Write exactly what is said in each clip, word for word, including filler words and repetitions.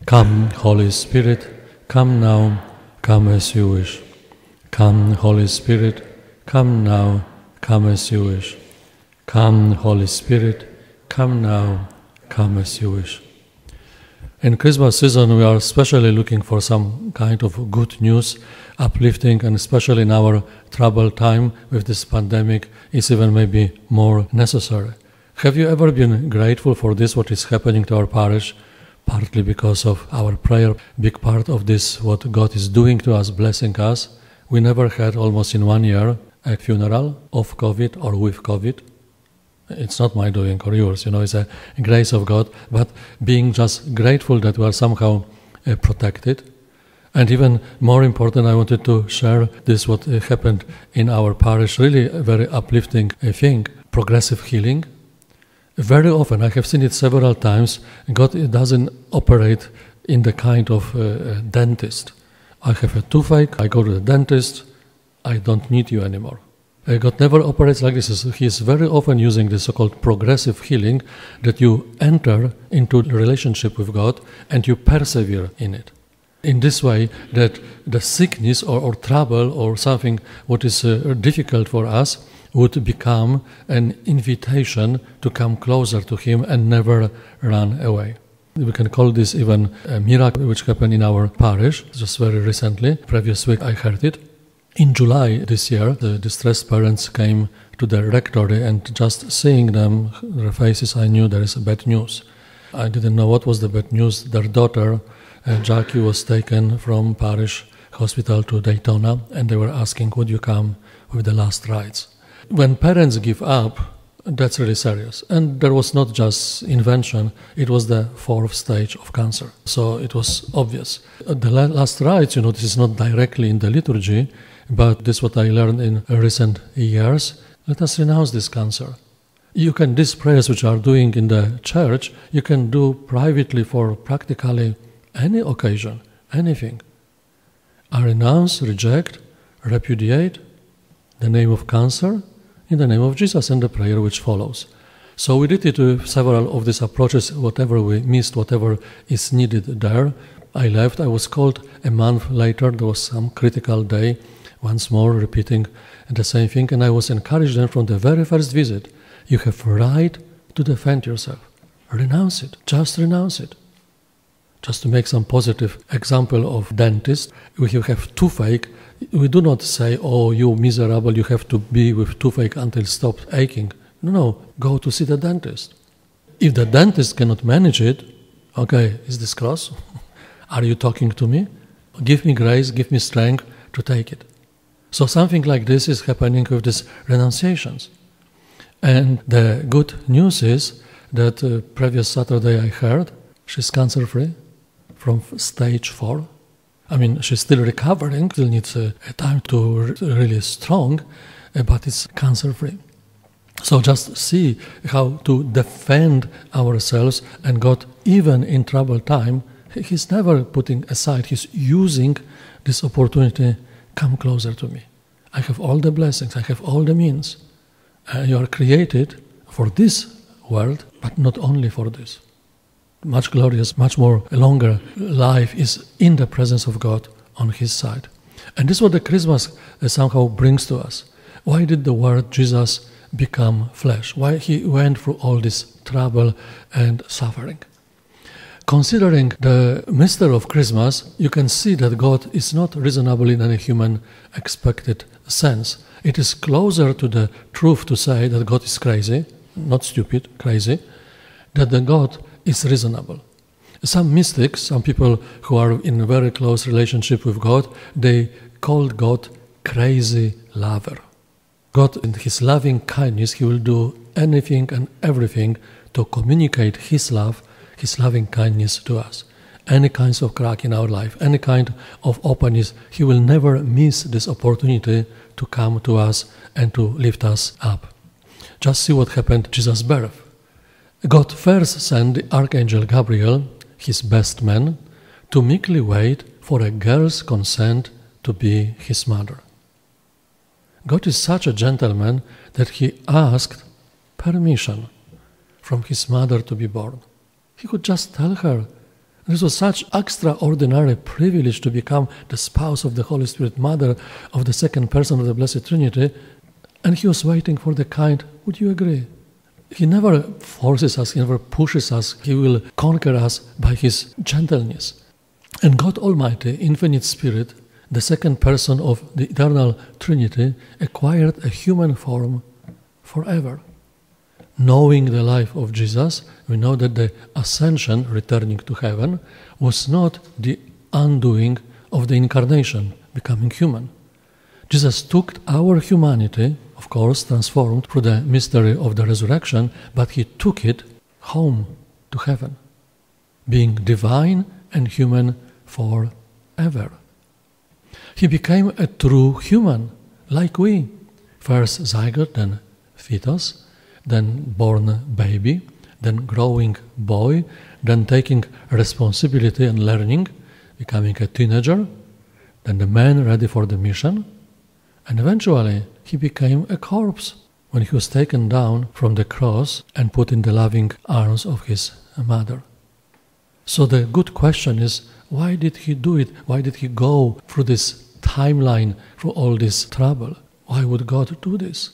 Come, Holy Spirit, come now, come as you wish. Come, Holy Spirit, come now, come as you wish. Come, Holy Spirit, come now, come as you wish. In Christmas season, we are especially looking for some kind of good news, uplifting, and especially in our troubled time with this pandemic, is even maybe more necessary. Have you ever been grateful for this, what is happening to our parish? Partly because of our prayer, big part of this, what God is doing to us, blessing us. We never had, almost in one year, a funeral of COVID or with COVID. It's not my doing or yours, you know, it's a grace of God, but being just grateful that we are somehow uh, protected. And even more important, I wanted to share this, what uh, happened in our parish, really a very uplifting uh, thing, progressive healing. Very often, I have seen it several times, God doesn't operate in the kind of uh, dentist. I have a toothache, I go to the dentist, I don't need you anymore. God never operates like this. He is very often using the so-called progressive healing, that you enter into a relationship with God and you persevere in it. In this way, that the sickness or, or trouble or something what is uh, difficult for us would become an invitation to come closer to Him and never run away. We can call this even a miracle which happened in our parish just very recently. Previous week I heard it. In July this year, the distressed parents came to the rectory, and just seeing them, their faces, I knew there is bad news. I didn't know what was the bad news. Their daughter, uh, Jackie, was taken from parish hospital to Daytona, and they were asking, would you come with the last rites? When parents give up, that's really serious. And there was not just invention, it was the fourth stage of cancer. So it was obvious. The last rites, you know, this is not directly in the liturgy, but this is what I learned in recent years. Let us renounce this cancer. You can, these prayers which are doing in the church, you can do privately for practically any occasion, anything. I renounce, reject, repudiate the name of cancer in the name of Jesus and the prayer which follows. So we did it with several of these approaches, whatever we missed, whatever is needed there. I left, I was called a month later, there was some critical day, once more repeating the same thing, and I was encouraged then from the very first visit, you have right to defend yourself. Renounce it, just renounce it. Just to make some positive example of dentist, if you have toothache, we do not say, oh, you miserable, you have to be with toothache until it stops aching. No, no, go to see the dentist. If the dentist cannot manage it, okay, is this cross? Are you talking to me? Give me grace, give me strength to take it. So something like this is happening with these renunciations. And the good news is that uh, previous Saturday I heard she's cancer-free from stage four. I mean, she's still recovering, still needs a, a time to re- really strong, uh, but it's cancer-free. So just see how to defend ourselves, and God, even in troubled time, He's never putting aside, He's using this opportunity. Come closer to me. I have all the blessings, I have all the means. Uh, you are created for this world, but not only for this. Much glorious, much more longer life is in the presence of God on His side. And this is what the Christmas uh, somehow brings to us. Why did the Word Jesus become flesh? Why He went through all this trouble and suffering? Considering the mystery of Christmas, you can see that God is not reasonable in any human expected sense. It is closer to the truth to say that God is crazy, not stupid, crazy, that the God is reasonable. Some mystics, some people who are in a very close relationship with God, they called God crazy lover. God, in His loving kindness, He will do anything and everything to communicate His love, His loving kindness to us. Any kinds of crack in our life, any kind of openness, He will never miss this opportunity to come to us and to lift us up. Just see what happened at Jesus' birth. God first sent the Archangel Gabriel, His best man, to meekly wait for a girl's consent to be his mother. God is such a gentleman that He asked permission from His mother to be born. He could just tell her, This was such extraordinary privilege to become the spouse of the Holy Spirit, mother of the second person of the Blessed Trinity, and he was waiting for the kind, would you agree? He never forces us, he never pushes us, he will conquer us by his gentleness. And God Almighty, Infinite Spirit, the second person of the Eternal Trinity, acquired a human form forever. Knowing the life of Jesus, we know that the ascension, returning to heaven, was not the undoing of the incarnation, becoming human. Jesus took our humanity, of course, transformed through the mystery of the resurrection, but he took it home to heaven, being divine and human forever. He became a true human, like we. First zygote, then fetus, then born baby, then growing boy, then taking responsibility and learning, becoming a teenager, then the man ready for the mission, and eventually he became a corpse when he was taken down from the cross and put in the loving arms of his mother. So the good question is, why did he do it? Why did he go through this timeline, through all this trouble? Why would God do this?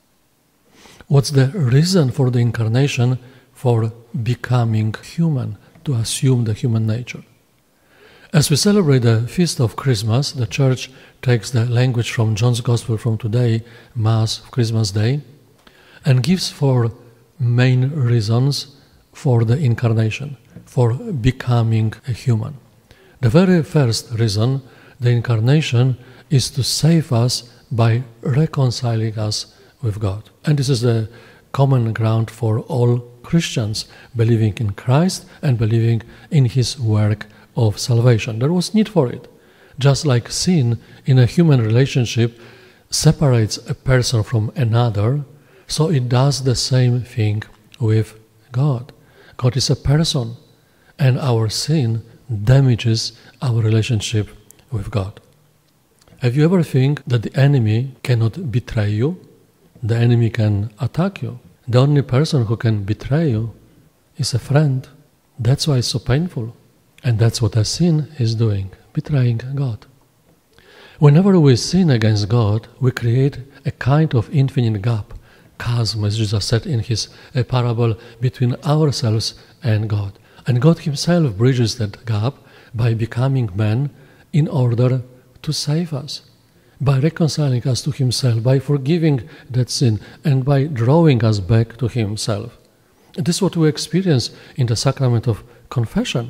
What's the reason for the incarnation, for becoming human, to assume the human nature? As we celebrate the feast of Christmas, the Church takes the language from John's Gospel from today, Mass, Christmas Day, and gives four main reasons for the incarnation, for becoming a human. The very first reason, the incarnation, is to save us by reconciling us with God. And this is the common ground for all Christians, believing in Christ and believing in his work of salvation. There was need for it. Just like sin in a human relationship separates a person from another, so it does the same thing with God. God is a person, and our sin damages our relationship with God. Have you ever think that the enemy cannot betray you? The enemy can attack you. The only person who can betray you is a friend. That's why it's so painful. And that's what a sin is doing, betraying God. Whenever we sin against God, we create a kind of infinite gap, chasm, as Jesus said in his parable, between ourselves and God. And God himself bridges that gap by becoming man in order to save us, by reconciling us to himself, by forgiving that sin, and by drawing us back to himself. This is what we experience in the sacrament of confession.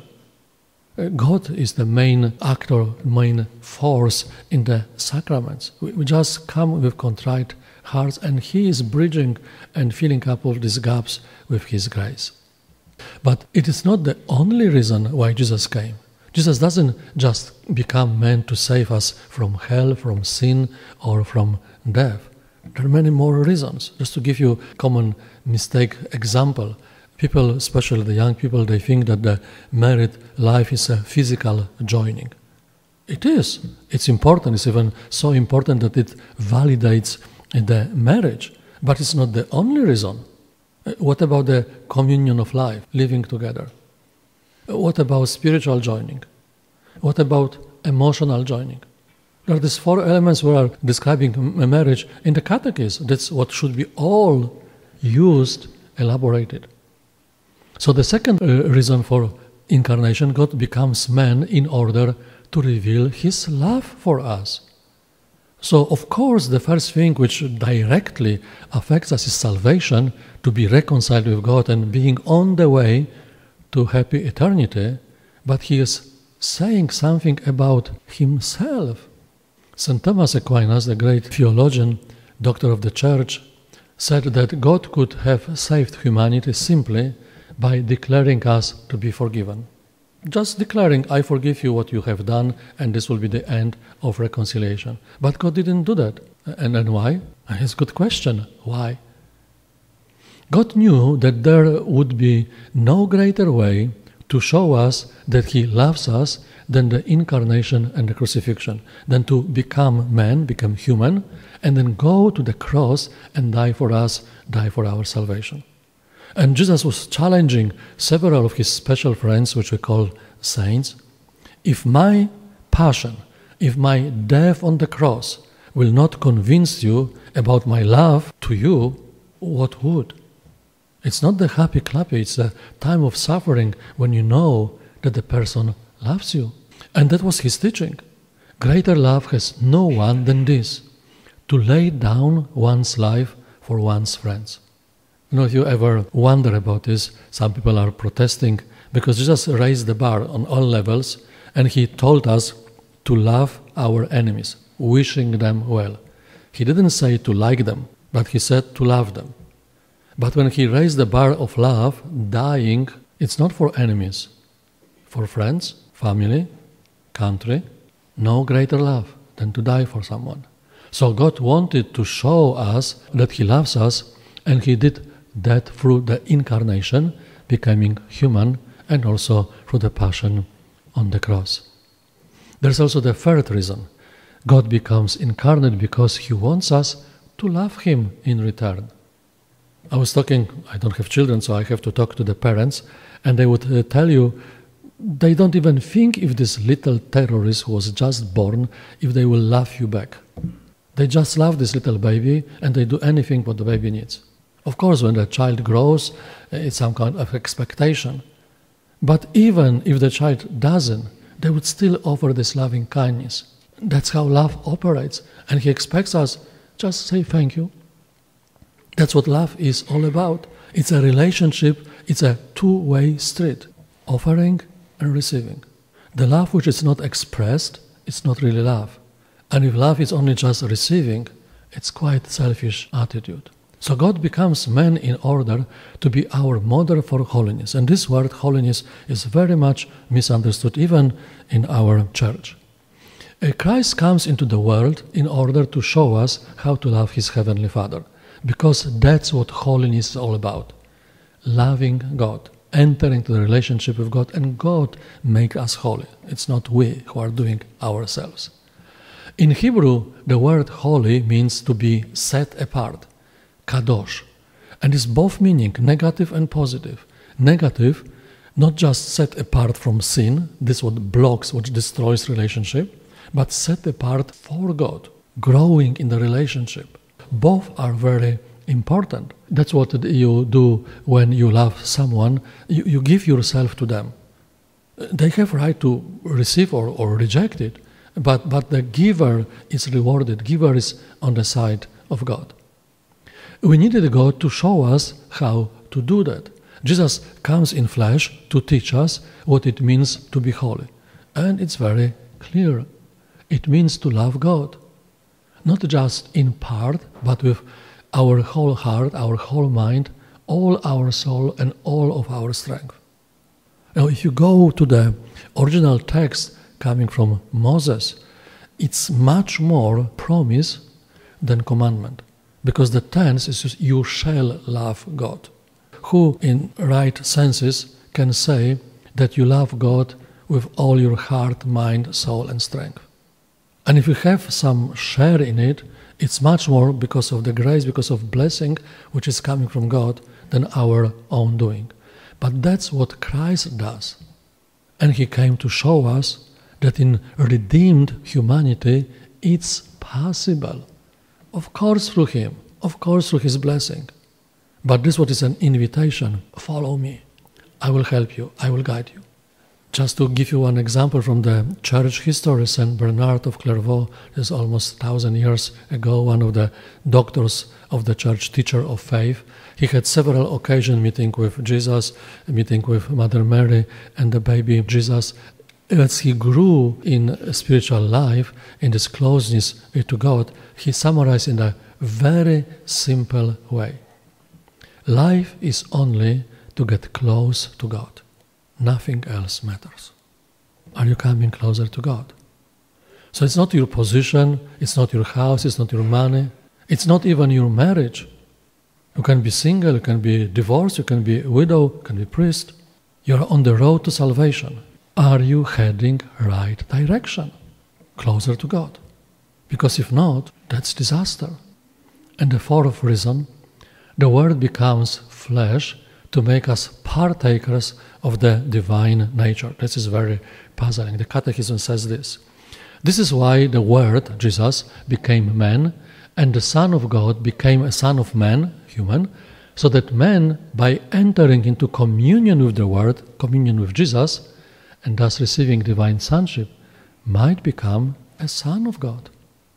God is the main actor, main force in the sacraments. We just come with contrite hearts, and he is bridging and filling up all these gaps with his grace. But it is not the only reason why Jesus came. Jesus doesn't just become man to save us from hell, from sin, or from death. There are many more reasons. Just to give you a common mistake example, people, especially the young people, they think that the married life is a physical joining. It is. It's important. It's even so important that it validates the marriage. But it's not the only reason. What about the communion of life, living together? What about spiritual joining? What about emotional joining? There are these four elements we are describing a marriage in the Catechism. That's what should be all used, elaborated. So the second uh, reason for incarnation, God becomes man in order to reveal his love for us. So, of course, the first thing which directly affects us is salvation, to be reconciled with God and being on the way to happy eternity, but he is saying something about himself. Saint Thomas Aquinas, the great theologian, doctor of the Church, said that God could have saved humanity simply by declaring us to be forgiven. Just declaring, I forgive you what you have done, and this will be the end of reconciliation. But God didn't do that. And, and why? It's a good question. Why? God knew that there would be no greater way to show us that he loves us than the incarnation and the crucifixion, than to become man, become human, and then go to the cross and die for us, die for our salvation. And Jesus was challenging several of his special friends, which we call saints, if my passion, if my death on the cross will not convince you about my love to you, what would? It's not the happy clappy, it's the time of suffering when you know that the person loves you. And that was his teaching. Greater love has no one than this, to lay down one's life for one's friends. You know, if you ever wonder about this, some people are protesting because Jesus raised the bar on all levels and he told us to love our enemies, wishing them well. He didn't say to like them, but he said to love them. But when he raised the bar of love, dying, it's not for enemies, for friends, family, country. No greater love than to die for someone. So God wanted to show us that he loves us, and he did that through the incarnation, becoming human, and also through the passion on the cross. There's also the third reason. God becomes incarnate because he wants us to love him in return. I was talking, I don't have children, so I have to talk to the parents, and they would uh, tell you, they don't even think if this little terrorist was just born, if they will love you back. They just love this little baby, and they do anything what the baby needs. Of course, when the child grows, it's some kind of expectation. But even if the child doesn't, they would still offer this loving kindness. That's how love operates. And he expects us just say thank you. That's what love is all about. It's a relationship, it's a two-way street, offering and receiving. The love which is not expressed, it's not really love. And if love is only just receiving, it's quite selfish attitude. So God becomes man in order to be our model for holiness. And this word holiness is very much misunderstood even in our church. Christ comes into the world in order to show us how to love his heavenly Father. Because that's what holiness is all about. Loving God, entering into the relationship with God, and God makes us holy. It's not we who are doing ourselves. In Hebrew, the word holy means to be set apart, kadosh. And it's both meaning negative and positive. Negative, not just set apart from sin, this what blocks, what destroys relationship, but set apart for God, growing in the relationship. Both are very important. That's what you do when you love someone. You, you give yourself to them. They have right to receive or, or reject it, but, but the giver is rewarded. Giver is on the side of God. We needed God to show us how to do that. Jesus comes in flesh to teach us what it means to be holy. And it's very clear. It means to love God. Not just in part, but with our whole heart, our whole mind, all our soul, and all of our strength. Now, if you go to the original text coming from Moses, it's much more promise than commandment. Because the tense is just, you shall love God. Who, in right senses, can say that you love God with all your heart, mind, soul, and strength? And if you have some share in it, it's much more because of the grace, because of blessing, which is coming from God, than our own doing. But that's what Christ does. And he came to show us that in redeemed humanity, it's possible. Of course through him, of course through his blessing. But this what is an invitation. Follow me. I will help you. I will guide you. Just to give you one example from the church history, Saint Bernard of Clairvaux, this is almost a thousand years ago, one of the doctors of the church, teacher of faith. He had several occasions meeting with Jesus, meeting with Mother Mary and the baby Jesus. As he grew in spiritual life, in this closeness to God, he summarized in a very simple way. Life is only to get close to God. Nothing else matters. Are you coming closer to God? So it's not your position, it's not your house, it's not your money, it's not even your marriage. You can be single, you can be divorced, you can be a widow, you can be a priest. You're on the road to salvation. Are you heading right direction? Closer to God? Because if not, that's disaster. And the fourth reason, the Word becomes flesh to make us partakers of the divine nature. This is very puzzling. The Catechism says this. This is why the Word, Jesus, became man, and the Son of God became a son of man, human, so that man, by entering into communion with the Word, communion with Jesus, and thus receiving divine sonship, might become a son of God,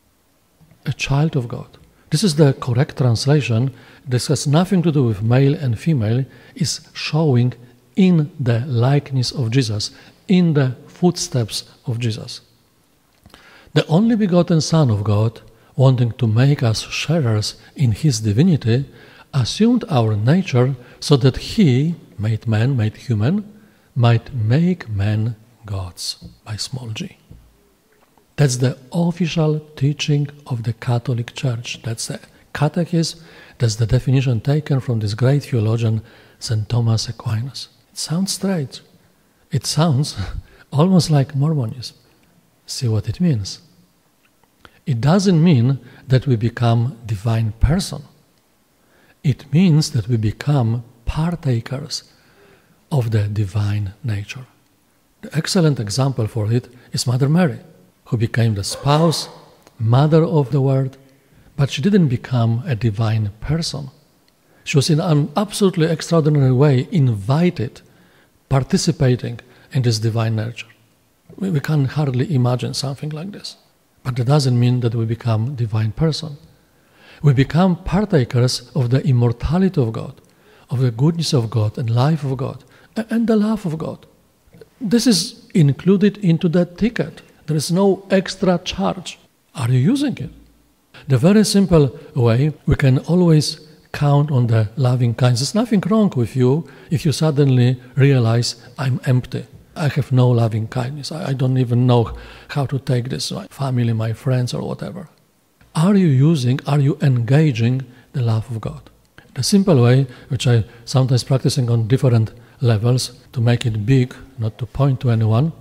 a child of God. This is the correct translation. This has nothing to do with male and female. It's showing in the likeness of Jesus, in the footsteps of Jesus. The only begotten Son of God, wanting to make us sharers in His divinity, assumed our nature so that He, made man, made human, might make men gods, by small g. That's the official teaching of the Catholic Church. That's the Catechism. That's the definition taken from this great theologian, Saint Thomas Aquinas. It sounds strange. It sounds almost like Mormonism. See what it means. It doesn't mean that we become divine person. It means that we become partakers of the divine nature. The excellent example for it is Mother Mary, who became the spouse, mother of the Word, but she didn't become a divine person. She was in an absolutely extraordinary way invited, participating in this divine nature. We can hardly imagine something like this. But that doesn't mean that we become divine person. We become partakers of the immortality of God, of the goodness of God and life of God, and the love of God. This is included into that ticket. There is no extra charge. Are you using it? The very simple way we can always count on the loving kindness. There's nothing wrong with you if you suddenly realize I'm empty. I have no loving kindness. I don't even know how to take this, my family, my friends, or whatever. Are you using, are you engaging the love of God? The simple way, which I sometimes practicing on different levels to make it big, not to point to anyone,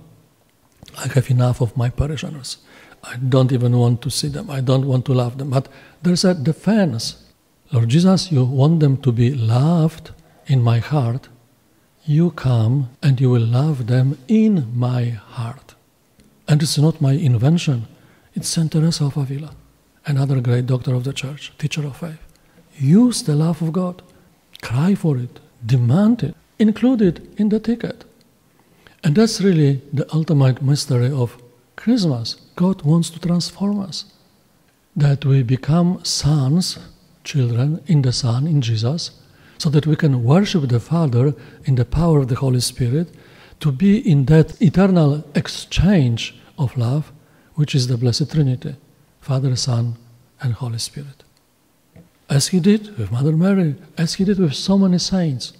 I have enough of my parishioners. I don't even want to see them. I don't want to love them. But there's a defense. Lord Jesus, you want them to be loved in my heart. You come and you will love them in my heart. And it's not my invention. It's Saint Teresa of Avila, another great doctor of the Church, teacher of faith. Use the love of God. Cry for it. Demand it. Include it in the ticket. And that's really the ultimate mystery of Christmas. God wants to transform us. That we become sons, children in the Son, in Jesus, so that we can worship the Father in the power of the Holy Spirit, to be in that eternal exchange of love, which is the Blessed Trinity, Father, Son, and Holy Spirit. As He did with Mother Mary, as He did with so many saints.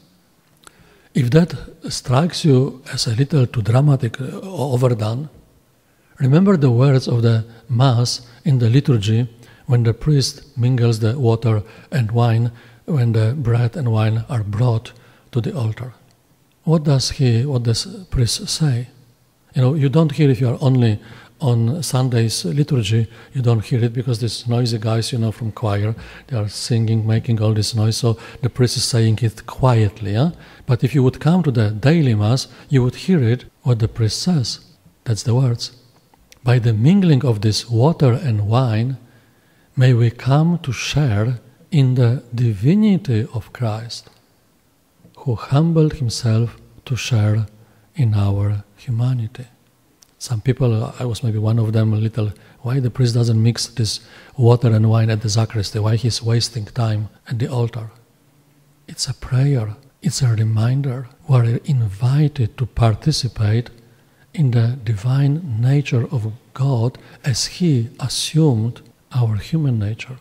If that strikes you as a little too dramatic or overdone, remember the words of the Mass in the liturgy when the priest mingles the water and wine, when the bread and wine are brought to the altar. What does he, what does priest say? You know, you don't hear if you are only on Sunday's liturgy, you don't hear it because these noisy guys, you know, from choir, they are singing, making all this noise, so the priest is saying it quietly. Yeah? But if you would come to the daily Mass, you would hear it, what the priest says. That's the words. By the mingling of this water and wine, may we come to share in the divinity of Christ, who humbled Himself to share in our humanity. Some people, I was maybe one of them, a little, why the priest doesn't mix this water and wine at the sacristy? Why he's wasting time at the altar? It's a prayer. It's a reminder. We're invited to participate in the divine nature of God as He assumed our human nature.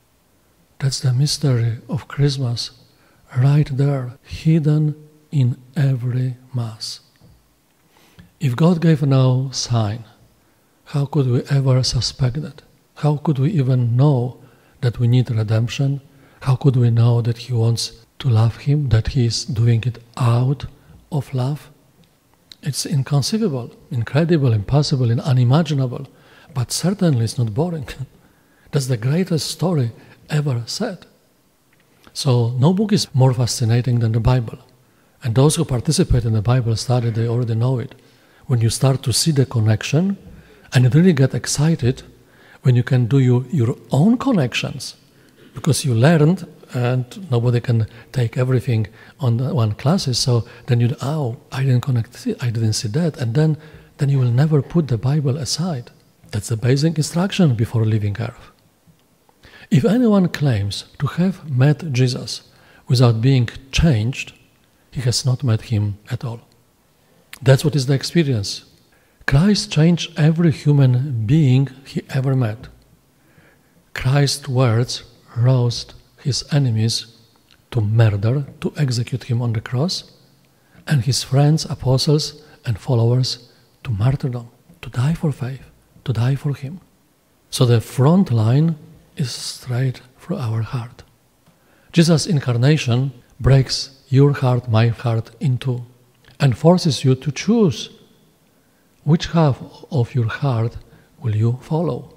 That's the mystery of Christmas, right there, hidden in every Mass. If God gave no sign, how could we ever suspect that? How could we even know that we need redemption? How could we know that He wants to love Him, that He is doing it out of love? It's inconceivable, incredible, impossible, and unimaginable, but certainly it's not boring. That's the greatest story ever said. So no book is more fascinating than the Bible. And those who participate in the Bible study, they already know it. When you start to see the connection, and you really get excited when you can do your, your own connections, because you learned and nobody can take everything on the one classes. So then you, oh, I didn't connect, I didn't see that. And then, then you will never put the Bible aside. That's the basic instruction before leaving earth. If anyone claims to have met Jesus without being changed, he has not met him at all. That's what is the experience. Christ changed every human being he ever met. Christ's words roused his enemies to murder, to execute him on the cross, and his friends, apostles, and followers to martyrdom, to die for faith, to die for him. So the front line is straight through our heart. Jesus' incarnation breaks your heart, my heart, in two, and forces you to choose which half of your heart will you follow,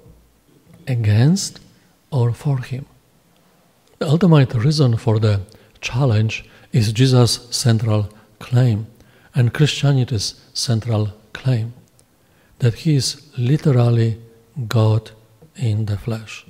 against or for him. The ultimate reason for the challenge is Jesus' central claim and Christianity's central claim, that he is literally God in the flesh.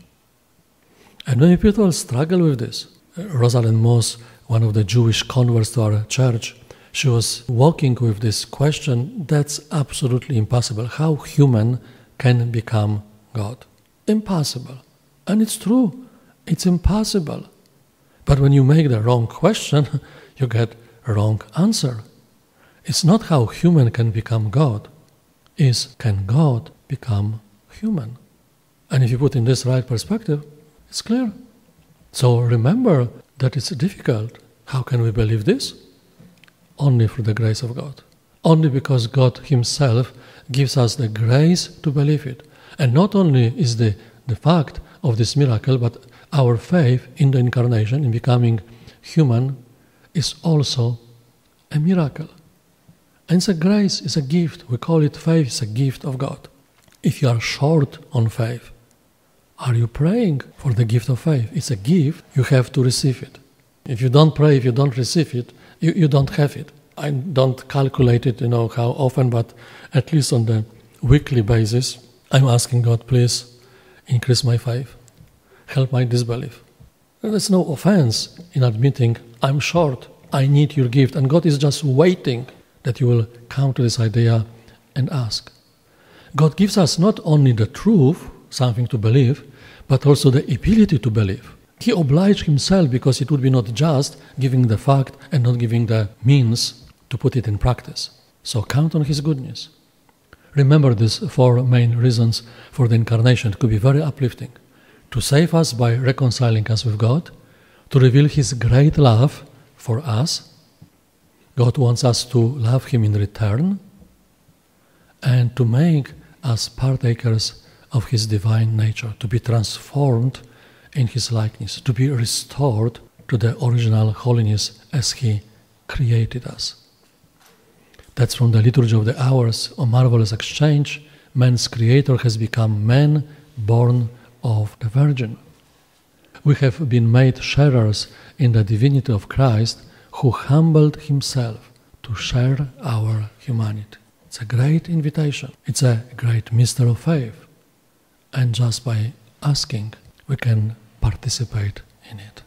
And many people struggle with this. Rosalind Moss, one of the Jewish converts to our church, she was walking with this question, that's absolutely impossible. How human can become God? Impossible. And it's true, it's impossible. But when you make the wrong question, you get a wrong answer. It's not how human can become God, it's can God become human? And if you put in this right perspective, it's clear. So remember that it's difficult. How can we believe this? Only through the grace of God. Only because God himself gives us the grace to believe it. And not only is the, the fact of this miracle, but our faith in the incarnation, in becoming human, is also a miracle. And it's a grace, it's a gift. We call it faith, it's a gift of God. If you are short on faith, are you praying for the gift of faith? It's a gift, you have to receive it. If you don't pray, if you don't receive it, you, you don't have it. I don't calculate it, you know, how often, but at least on the weekly basis, I'm asking God, please increase my faith, help my disbelief. There's no offense in admitting, I'm short, I need your gift, and God is just waiting that you will come to this idea and ask. God gives us not only the truth, something to believe, but also the ability to believe. He obliged himself because it would be not just giving the fact and not giving the means to put it in practice. So count on his goodness. Remember these four main reasons for the incarnation. It could be very uplifting. To save us by reconciling us with God, to reveal his great love for us. God wants us to love him in return, and to make us partakers of his divine nature, to be transformed in his likeness, to be restored to the original holiness as he created us. That's from the Liturgy of the Hours, a marvelous exchange. Man's creator has become man born of the Virgin. We have been made sharers in the divinity of Christ, who humbled himself to share our humanity. It's a great invitation. It's a great mystery of faith. And just by asking, we can participate in it.